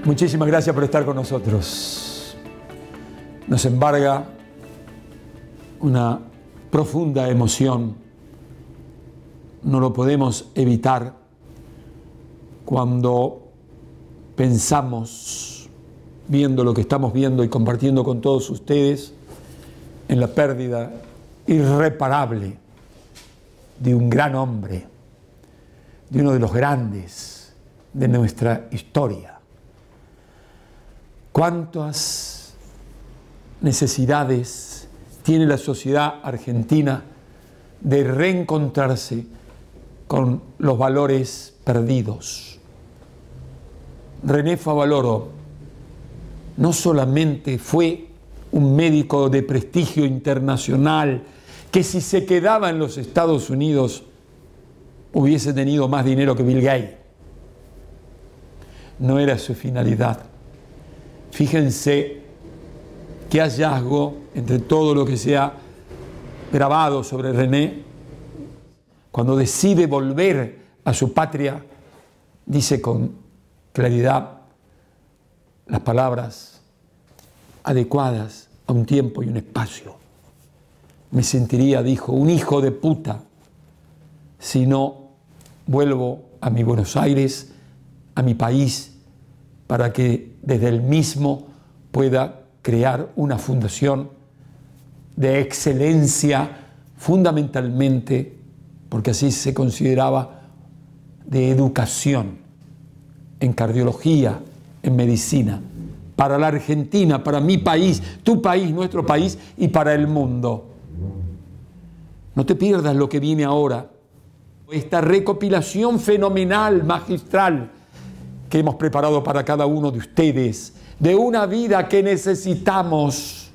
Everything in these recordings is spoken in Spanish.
Muchísimas gracias por estar con nosotros. Nos embarga una profunda emoción. No lo podemos evitar cuando pensamos, viendo lo que estamos viendo y compartiendo con todos ustedes, en la pérdida irreparable de un gran hombre, de uno de los grandes de nuestra historia. ¿Cuántas necesidades tiene la sociedad argentina de reencontrarse con los valores perdidos? René Favaloro no solamente fue un médico de prestigio internacional que si se quedaba en los Estados Unidos hubiese tenido más dinero que Bill Gates. No era su finalidad. Fíjense qué hallazgo entre todo lo que se ha grabado sobre René. Cuando decide volver a su patria, dice con claridad las palabras adecuadas a un tiempo y un espacio. Me sentiría, dijo, un hijo de puta si no vuelvo a mi Buenos Aires, a mi país, para que desde el mismo pueda crear una fundación de excelencia, fundamentalmente, porque así se consideraba, de educación, en cardiología, en medicina, para la Argentina, para mi país, tu país, nuestro país y para el mundo. No te pierdas lo que viene ahora, esta recopilación fenomenal, magistral, que hemos preparado para cada uno de ustedes, de una vida que necesitamos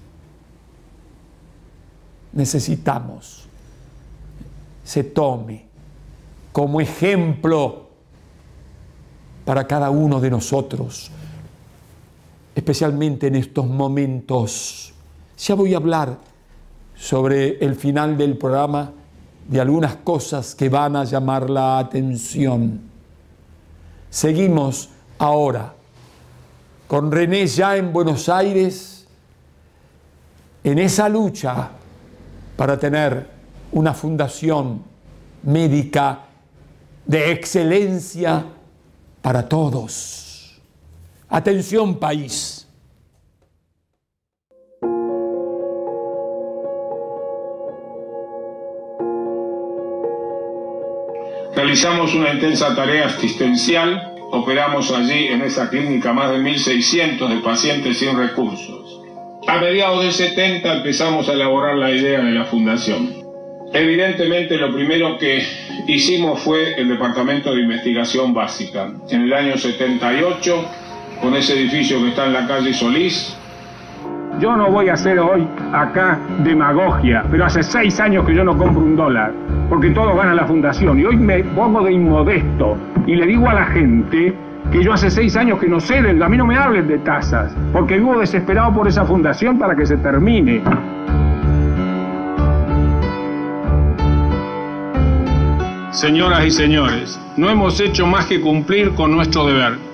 se tome como ejemplo para cada uno de nosotros, especialmente en estos momentos. Ya voy a hablar sobre el final del programa de algunas cosas que van a llamar la atención. Seguimos ahora con René ya en Buenos Aires, en esa lucha para tener una fundación médica de excelencia para todos. Atención, país. Realizamos una intensa tarea asistencial, operamos allí en esa clínica más de 1.600 de pacientes sin recursos. A mediados del 70 empezamos a elaborar la idea de la fundación. Evidentemente lo primero que hicimos fue el Departamento de Investigación Básica. En el año 78, con ese edificio que está en la calle Solís. Yo no voy a hacer hoy acá demagogia, pero hace 6 años que yo no compro $1, porque todos van a la fundación. Y hoy me pongo de inmodesto y le digo a la gente que yo hace 6 años que no sé, a mí no me hablen de tasas, porque vivo desesperado por esa fundación para que se termine. Señoras y señores, no hemos hecho más que cumplir con nuestro deber.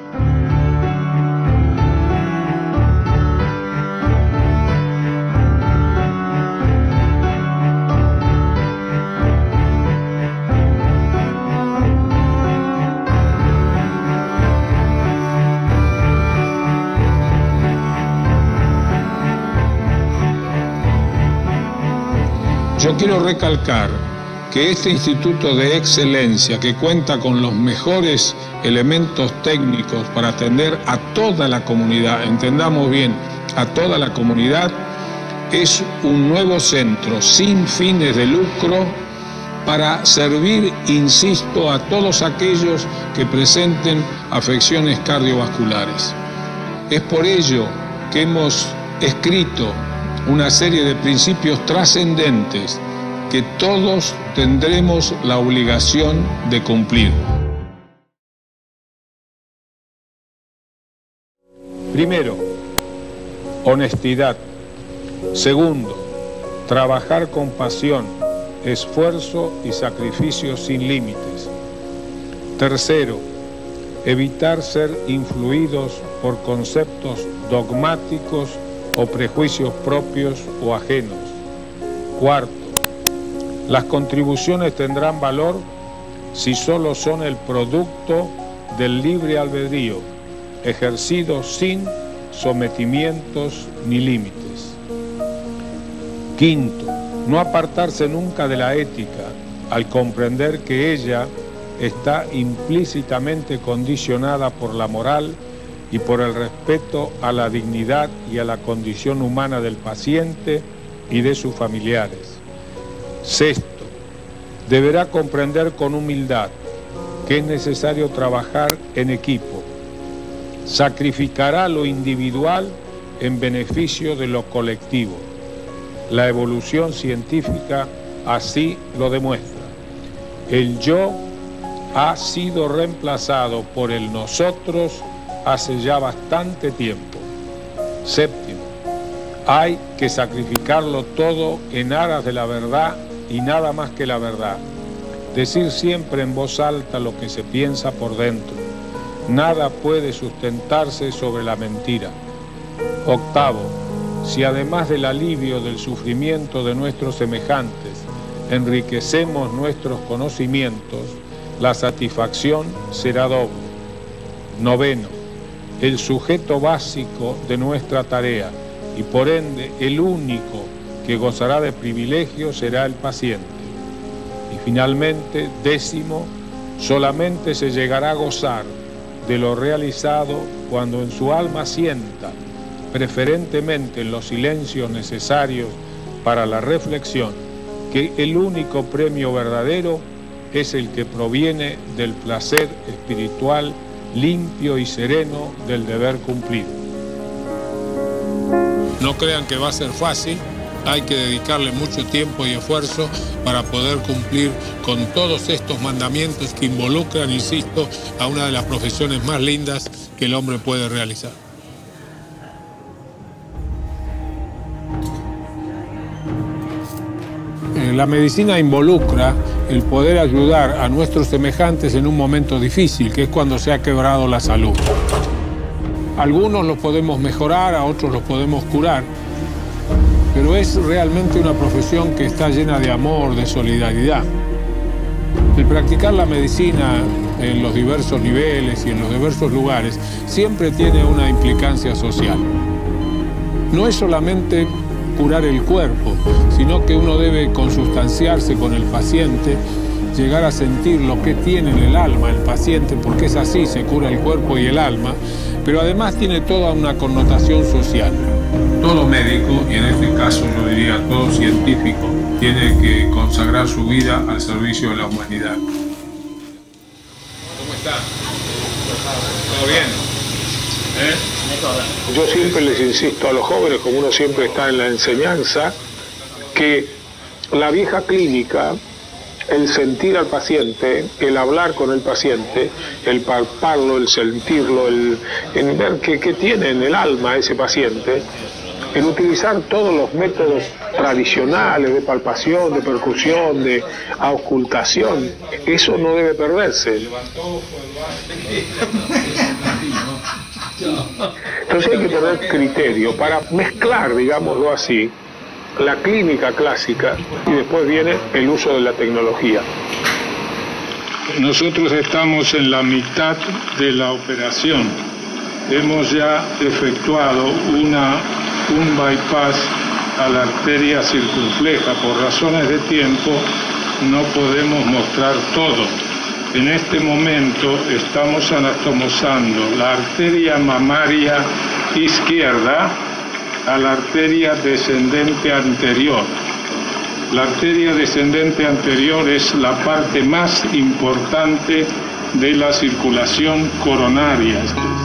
Yo quiero recalcar que este Instituto de Excelencia, que cuenta con los mejores elementos técnicos para atender a toda la comunidad, entendamos bien, a toda la comunidad, es un nuevo centro sin fines de lucro para servir, insisto, a todos aquellos que presenten afecciones cardiovasculares. Es por ello que hemos escrito una serie de principios trascendentes que todos tendremos la obligación de cumplir. Primero, honestidad. Segundo, trabajar con pasión, esfuerzo y sacrificio sin límites. Tercero, evitar ser influidos por conceptos dogmáticos o prejuicios propios o ajenos. Cuarto, las contribuciones tendrán valor si solo son el producto del libre albedrío, ejercido sin sometimientos ni límites. Quinto, no apartarse nunca de la ética al comprender que ella está implícitamente condicionada por la moral y por el respeto a la dignidad y a la condición humana del paciente y de sus familiares. Sexto, deberá comprender con humildad que es necesario trabajar en equipo. Sacrificará lo individual en beneficio de lo colectivo. La evolución científica así lo demuestra. El yo ha sido reemplazado por el nosotros hace ya bastante tiempo. Séptimo, hay que sacrificarlo todo en aras de la verdad y nada más que la verdad. Decir siempre en voz alta lo que se piensa por dentro. Nada puede sustentarse sobre la mentira. Octavo, si además del alivio del sufrimiento de nuestros semejantes, enriquecemos nuestros conocimientos, la satisfacción será doble. Noveno, el sujeto básico de nuestra tarea y por ende el único que gozará de privilegios será el paciente. Y finalmente, décimo, solamente se llegará a gozar de lo realizado cuando en su alma sienta, preferentemente en los silencios necesarios para la reflexión, que el único premio verdadero es el que proviene del placer espiritual limpio y sereno del deber cumplido. No crean que va a ser fácil, hay que dedicarle mucho tiempo y esfuerzo para poder cumplir con todos estos mandamientos que involucran, insisto, a una de las profesiones más lindas que el hombre puede realizar. La medicina involucra el poder ayudar a nuestros semejantes en un momento difícil, que es cuando se ha quebrado la salud. Algunos los podemos mejorar, a otros los podemos curar, pero es realmente una profesión que está llena de amor, de solidaridad. El practicar la medicina en los diversos niveles y en los diversos lugares siempre tiene una implicancia social. No es solamente curar el cuerpo, sino que uno debe consustanciarse con el paciente, llegar a sentir lo que tiene en el alma el paciente, porque es así, se cura el cuerpo y el alma, pero además tiene toda una connotación social. Todo médico, y en este caso yo diría todo científico, tiene que consagrar su vida al servicio de la humanidad. ¿Cómo está? ¿Todo bien? Yo siempre les insisto a los jóvenes, como uno siempre está en la enseñanza, que la vieja clínica, el sentir al paciente, el hablar con el paciente, el palparlo, el sentirlo, el ver qué tiene en el alma ese paciente, el utilizar todos los métodos tradicionales de palpación, de percusión, de auscultación, eso no debe perderse. Entonces hay que tener criterio para mezclar, digámoslo así, la clínica clásica y después viene el uso de la tecnología. Nosotros estamos en la mitad de la operación. Hemos ya efectuado un bypass a la arteria circunfleja. Por razones de tiempo no podemos mostrar todo. En este momento estamos anatomizando la arteria mamaria izquierda a la arteria descendente anterior. La arteria descendente anterior es la parte más importante de la circulación coronaria.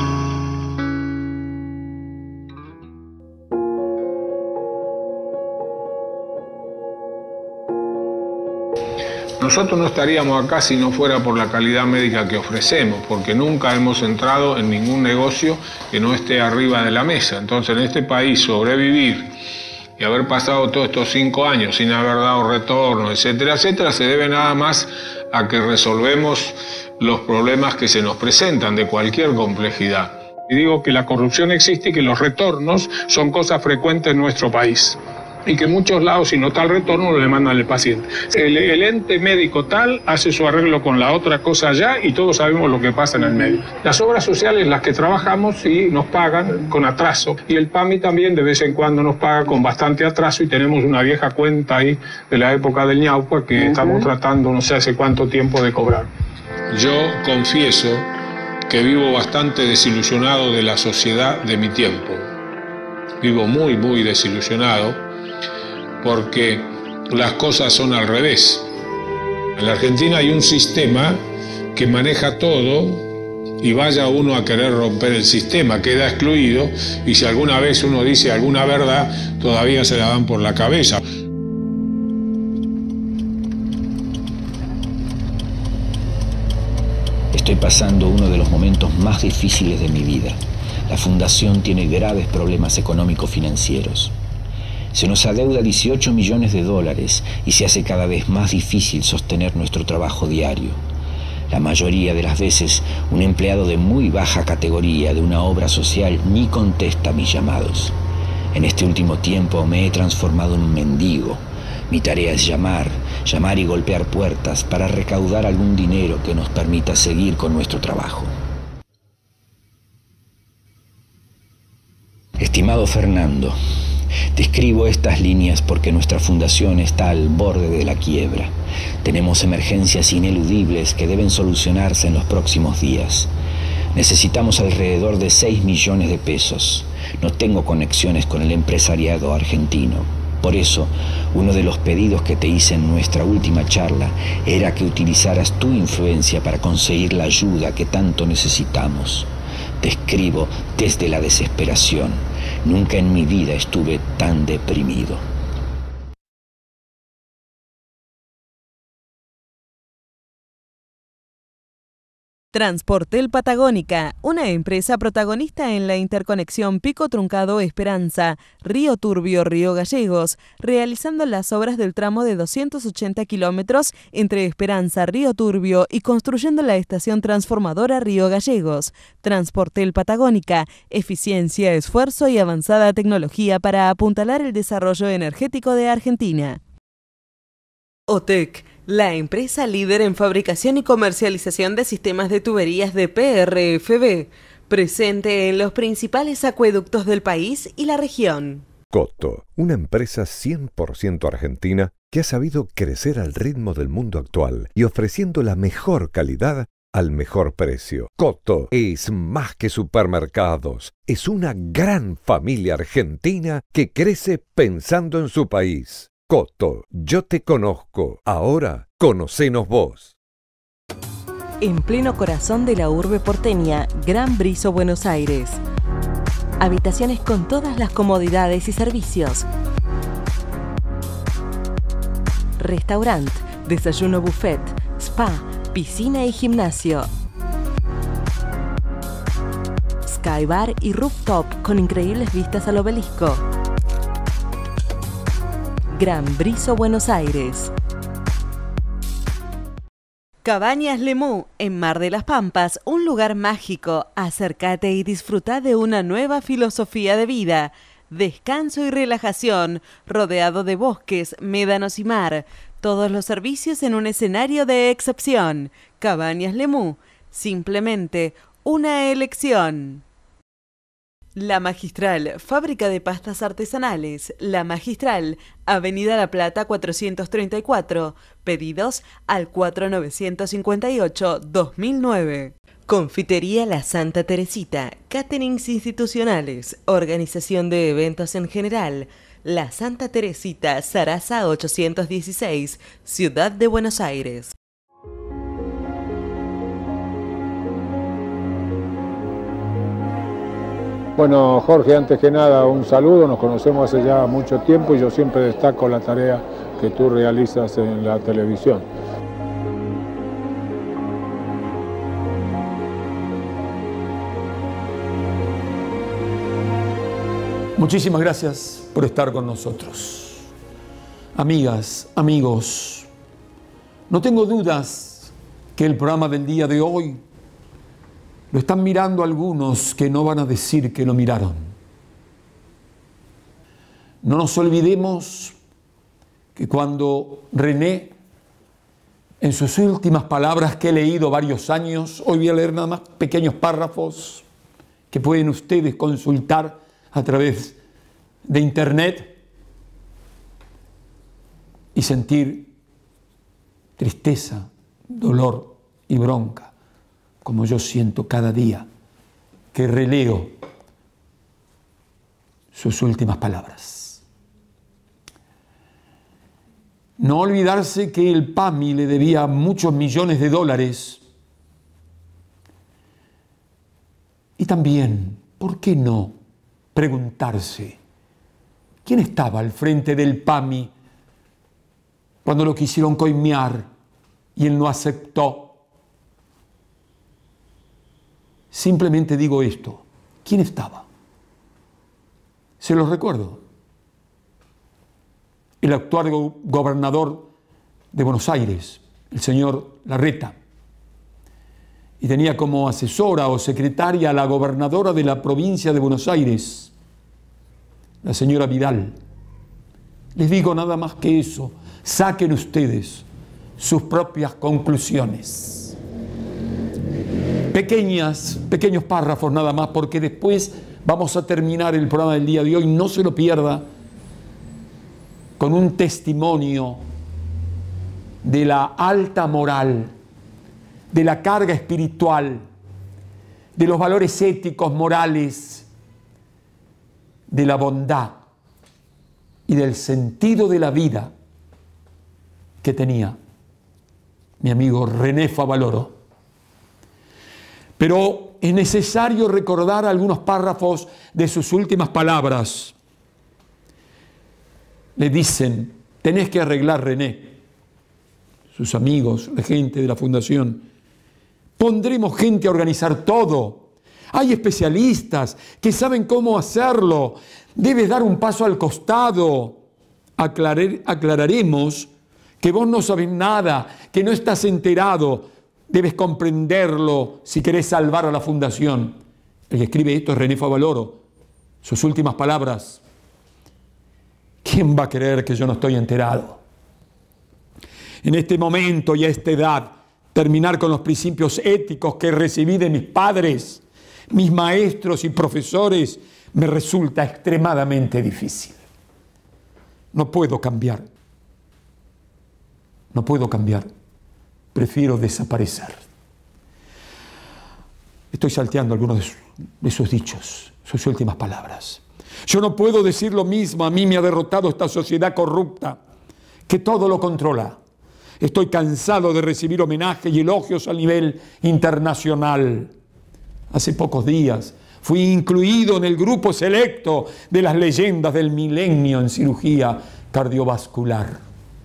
Nosotros no estaríamos acá si no fuera por la calidad médica que ofrecemos, porque nunca hemos entrado en ningún negocio que no esté arriba de la mesa. Entonces, en este país, sobrevivir y haber pasado todos estos 5 años sin haber dado retorno, etcétera, etcétera, se debe nada más a que resolvemos los problemas que se nos presentan de cualquier complejidad. Y digo que la corrupción existe y que los retornos son cosas frecuentes en nuestro país. Y que en muchos lados, si no está el retorno, le mandan al paciente. El ente médico tal hace su arreglo con la otra cosa allá y todos sabemos lo que pasa en el medio. Las obras sociales, las que trabajamos, sí nos pagan con atraso. Y el PAMI también de vez en cuando nos paga con bastante atraso y tenemos una vieja cuenta ahí de la época del ñaupa que estamos tratando no sé hace cuánto tiempo de cobrar. Yo confieso que vivo bastante desilusionado de la sociedad de mi tiempo. Vivo muy, muy desilusionado porque las cosas son al revés. En la Argentina hay un sistema que maneja todo y vaya uno a querer romper el sistema, queda excluido y si alguna vez uno dice alguna verdad, todavía se la dan por la cabeza. Estoy pasando uno de los momentos más difíciles de mi vida. La fundación tiene graves problemas económico-financieros. Se nos adeuda 18 millones de dólares y se hace cada vez más difícil sostener nuestro trabajo diario. La mayoría de las veces, un empleado de muy baja categoría de una obra social ni contesta mis llamados. En este último tiempo me he transformado en un mendigo. Mi tarea es llamar y golpear puertas para recaudar algún dinero que nos permita seguir con nuestro trabajo. Estimado Fernando, te escribo estas líneas porque nuestra fundación está al borde de la quiebra. Tenemos emergencias ineludibles que deben solucionarse en los próximos días. Necesitamos alrededor de 6 millones de pesos. No tengo conexiones con el empresariado argentino. Por eso, uno de los pedidos que te hice en nuestra última charla era que utilizaras tu influencia para conseguir la ayuda que tanto necesitamos. Te escribo desde la desesperación. Nunca en mi vida estuve tan deprimido. Transportel Patagónica, una empresa protagonista en la interconexión Pico Truncado Esperanza, Río Turbio, Río Gallegos, realizando las obras del tramo de 280 kilómetros entre Esperanza, Río Turbio y construyendo la estación transformadora Río Gallegos. Transportel Patagónica, eficiencia, esfuerzo y avanzada tecnología para apuntalar el desarrollo energético de Argentina. OTEC, la empresa líder en fabricación y comercialización de sistemas de tuberías de PRFB, presente en los principales acueductos del país y la región. Coto, una empresa 100% argentina que ha sabido crecer al ritmo del mundo actual y ofreciendo la mejor calidad al mejor precio. Coto es más que supermercados, es una gran familia argentina que crece pensando en su país. Coto, yo te conozco, ahora conocenos vos. En pleno corazón de la urbe porteña, Gran Briso, Buenos Aires. Habitaciones con todas las comodidades y servicios. Restaurante, desayuno buffet, spa, piscina y gimnasio. Skybar y rooftop con increíbles vistas al obelisco. Gran Briso, Buenos Aires. Cabañas Lemú, en Mar de las Pampas, un lugar mágico. Acércate y disfruta de una nueva filosofía de vida. Descanso y relajación, rodeado de bosques, médanos y mar. Todos los servicios en un escenario de excepción. Cabañas Lemú, simplemente una elección. La Magistral, fábrica de pastas artesanales. La Magistral, Avenida La Plata 434. Pedidos al 4958-2009. Confitería La Santa Teresita. Caterings institucionales. Organización de eventos en general. La Santa Teresita, Sarasa 816, Ciudad de Buenos Aires. Bueno, Jorge, antes que nada, un saludo. Nos conocemos hace ya mucho tiempo y yo siempre destaco la tarea que tú realizas en la televisión. Muchísimas gracias por estar con nosotros. Amigas, amigos, no tengo dudas que el programa del día de hoy Lo están mirando algunos que no van a decir que lo miraron. No nos olvidemos que cuando René, en sus últimas palabras que he leído varios años, hoy voy a leer nada más pequeños párrafos que pueden ustedes consultar a través de internet y sentir tristeza, dolor y bronca, como yo siento cada día que releo sus últimas palabras. No olvidarse que el PAMI le debía muchos millones de dólares. Y también, ¿por qué no preguntarse quién estaba al frente del PAMI cuando lo quisieron coimear y él no aceptó? Simplemente digo esto, ¿quién estaba? Se los recuerdo. El actual gobernador de Buenos Aires, el señor Larreta, y tenía como asesora o secretaria a la gobernadora de la provincia de Buenos Aires, la señora Vidal. Les digo nada más que eso, saquen ustedes sus propias conclusiones. Pequeños párrafos nada más, porque después vamos a terminar el programa del día de hoy, no se lo pierda, con un testimonio de la alta moral, de la carga espiritual, de los valores éticos, morales, de la bondad y del sentido de la vida que tenía mi amigo René Favaloro. Pero es necesario recordar algunos párrafos de sus últimas palabras. Le dicen, tenés que arreglar, René. Sus amigos, la gente de la fundación. Pondremos gente a organizar todo. Hay especialistas que saben cómo hacerlo. Debes dar un paso al costado. Aclararemos que vos no sabés nada, que no estás enterado. Debes comprenderlo si querés salvar a la fundación. El que escribe esto es René Favaloro. Sus últimas palabras. ¿Quién va a creer que yo no estoy enterado? En este momento y a esta edad, terminar con los principios éticos que recibí de mis padres, mis maestros y profesores, me resulta extremadamente difícil. No puedo cambiar. No puedo cambiar. Prefiero desaparecer. Estoy salteando algunos de sus dichos, sus últimas palabras. Yo no puedo decir lo mismo, a mí me ha derrotado esta sociedad corrupta, que todo lo controla. Estoy cansado de recibir homenajes y elogios a nivel internacional. Hace pocos días fui incluido en el grupo selecto de las leyendas del milenio en cirugía cardiovascular.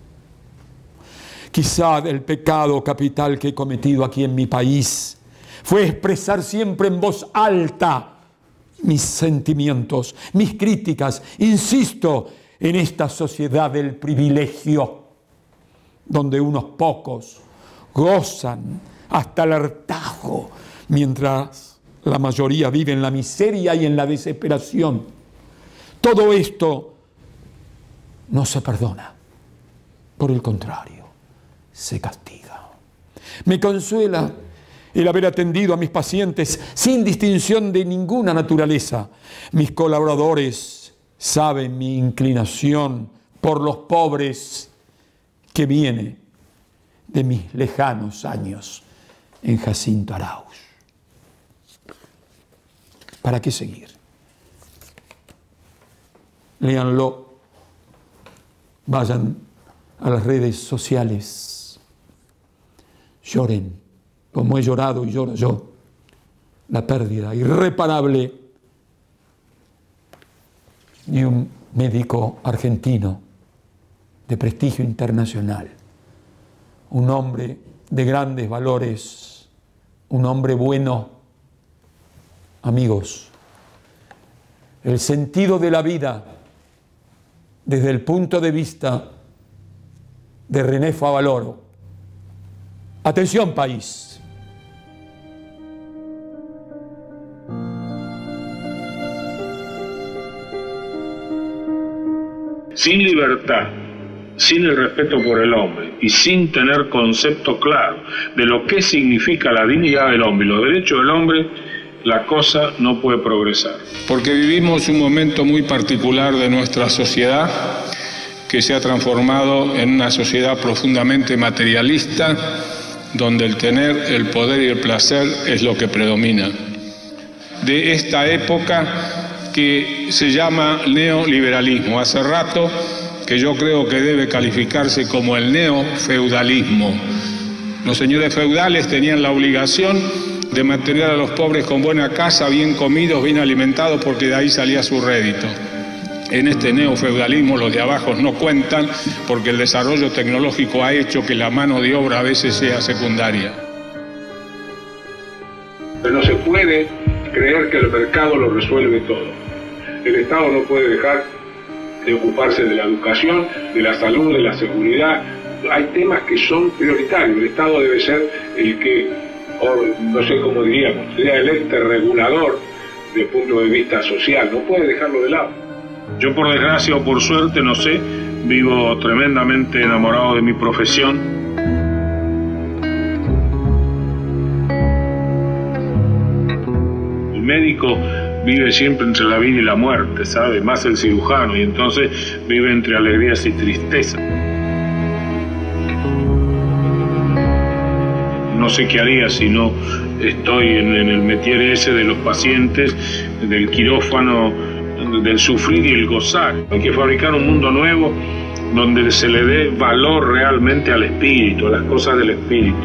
Quizá el pecado capital que he cometido aquí en mi país fue expresar siempre en voz alta mis sentimientos, mis críticas, insisto, en esta sociedad del privilegio, donde unos pocos gozan hasta el hartazgo, mientras la mayoría vive en la miseria y en la desesperación. Todo esto no se perdona, por el contrario, se castiga. Me consuela el haber atendido a mis pacientes sin distinción de ninguna naturaleza. Mis colaboradores saben mi inclinación por los pobres que viene de mis lejanos años en Jacinto Arauz. ¿Para qué seguir? Léanlo, vayan a las redes sociales, lloren, como he llorado y lloro yo, la pérdida irreparable de un médico argentino de prestigio internacional, un hombre de grandes valores, un hombre bueno. Amigos, el sentido de la vida desde el punto de vista de René Favaloro. Atención, país. sin libertad, sin el respeto por el hombre y sin tener concepto claro de lo que significa la dignidad del hombre y los derechos del hombre, la cosa no puede progresar. Porque vivimos un momento muy particular de nuestra sociedad que se ha transformado en una sociedad profundamente materialista, donde el tener, el poder y el placer es lo que predomina. De esta época que se llama neoliberalismo. Hace rato que yo creo que debe calificarse como el neofeudalismo. Los señores feudales tenían la obligación de mantener a los pobres con buena casa, bien comidos, bien alimentados, porque de ahí salía su rédito. En este neofeudalismo los de abajo no cuentan, porque el desarrollo tecnológico ha hecho que la mano de obra a veces sea secundaria. Pero no se puede creer que el mercado lo resuelve todo. El Estado no puede dejar de ocuparse de la educación, de la salud, de la seguridad. Hay temas que son prioritarios. El Estado debe ser el que, no sé cómo diríamos, sería el ente regulador desde el punto de vista social. No puede dejarlo de lado. Yo, por desgracia o por suerte, no sé, vivo tremendamente enamorado de mi profesión. El médico vive siempre entre la vida y la muerte, ¿sabe? Más el cirujano, y entonces vive entre alegrías y tristezas. No sé qué haría si no estoy en el métier ese de los pacientes, del quirófano, del sufrir y el gozar. Hay que fabricar un mundo nuevo donde se le dé valor realmente al espíritu, a las cosas del espíritu.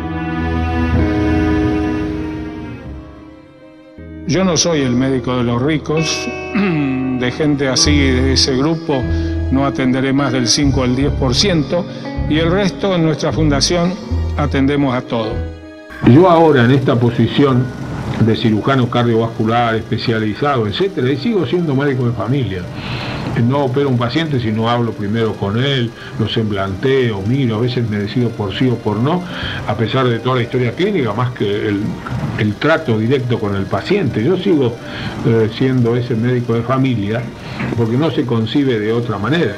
Yo no soy el médico de los ricos, de gente así, de ese grupo, no atenderé más del 5 al 10%, y el resto en nuestra fundación atendemos a todo. Yo ahora en esta posición de cirujano cardiovascular especializado, etcétera, y sigo siendo médico de familia. No opero un paciente si no hablo primero con él, lo semblanteo, miro, a veces me decido por sí o por no, a pesar de toda la historia clínica, más que el trato directo con el paciente. Yo sigo siendo ese médico de familia porque no se concibe de otra manera.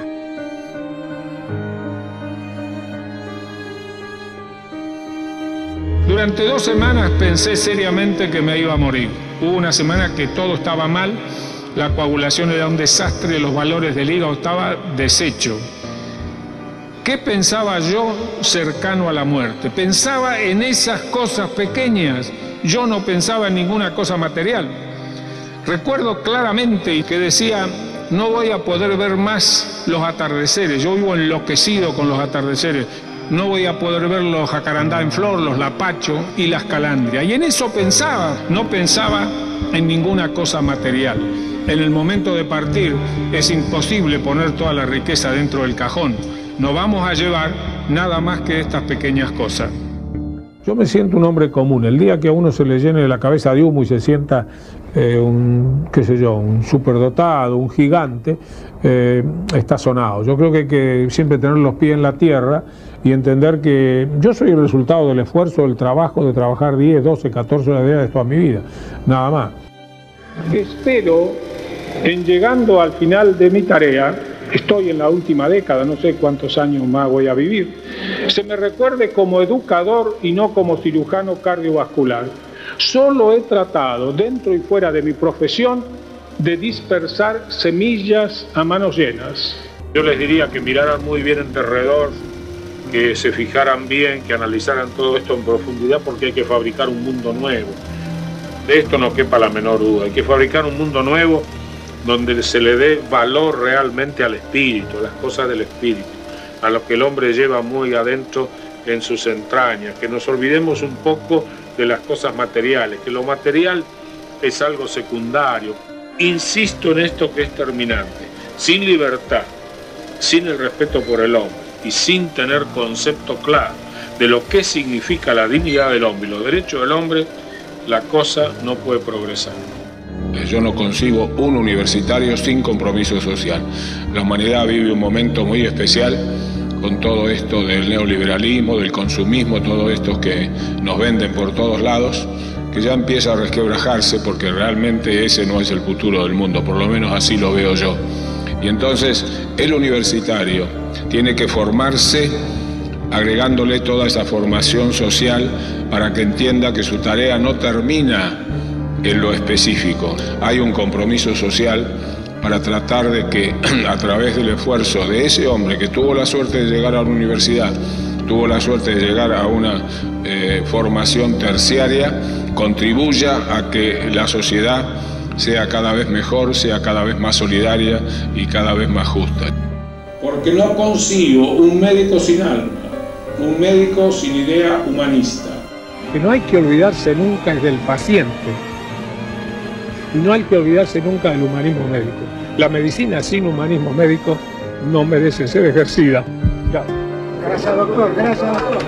Durante 2 semanas pensé seriamente que me iba a morir. Hubo una semana que todo estaba mal, la coagulación era un desastre, los valores del hígado estaban deshecho. ¿Qué pensaba yo cercano a la muerte? Pensaba en esas cosas pequeñas, yo no pensaba en ninguna cosa material. Recuerdo claramente que decía, no voy a poder ver más los atardeceres, yo vivo enloquecido con los atardeceres. No voy a poder ver los jacarandá en flor, los lapacho y las calandrias. Y en eso pensaba, no pensaba en ninguna cosa material. En el momento de partir es imposible poner toda la riqueza dentro del cajón. No vamos a llevar nada más que estas pequeñas cosas. Yo me siento un hombre común. El día que a uno se le llene la cabeza de humo y se sienta un superdotado, un gigante, está sonado. Yo creo que hay que siempre tener los pies en la tierra y entender que yo soy el resultado del esfuerzo, del trabajo, de trabajar 10, 12, 14 horas diarias de toda mi vida, nada más. Espero, en llegando al final de mi tarea, estoy en la última década, no sé cuántos años más voy a vivir, se me recuerde como educador y no como cirujano cardiovascular. Solo he tratado, dentro y fuera de mi profesión, de dispersar semillas a manos llenas. Yo les diría que miraran muy bien en derredor, que se fijaran bien, que analizaran todo esto en profundidad, porque hay que fabricar un mundo nuevo. De esto no quepa la menor duda. Hay que fabricar un mundo nuevo donde se le dé valor realmente al espíritu, a las cosas del espíritu, a lo que el hombre lleva muy adentro en sus entrañas, que nos olvidemos un poco de las cosas materiales, que lo material es algo secundario. Insisto en esto que es terminante. Sin libertad, sin el respeto por el hombre y sin tener concepto claro de lo que significa la dignidad del hombre y los derechos del hombre, la cosa no puede progresar. Yo no concibo un universitario sin compromiso social. La humanidad vive un momento muy especial con todo esto del neoliberalismo, del consumismo, todo esto que nos venden por todos lados, que ya empieza a resquebrajarse porque realmente ese no es el futuro del mundo, por lo menos así lo veo yo. Y entonces el universitario tiene que formarse agregándole toda esa formación social para que entienda que su tarea no termina en lo específico. Hay un compromiso social para tratar de que a través del esfuerzo de ese hombre que tuvo la suerte de llegar a la universidad, tuvo la suerte de llegar a una formación terciaria, contribuya a que la sociedad sea cada vez mejor, sea cada vez más solidaria y cada vez más justa. Porque no consigo un médico sin alma, un médico sin idea humanista. Que no hay que olvidarse nunca del paciente y no hay que olvidarse nunca del humanismo médico. La medicina sin humanismo médico no merece ser ejercida. Gracias, doctor. Gracias, doctor.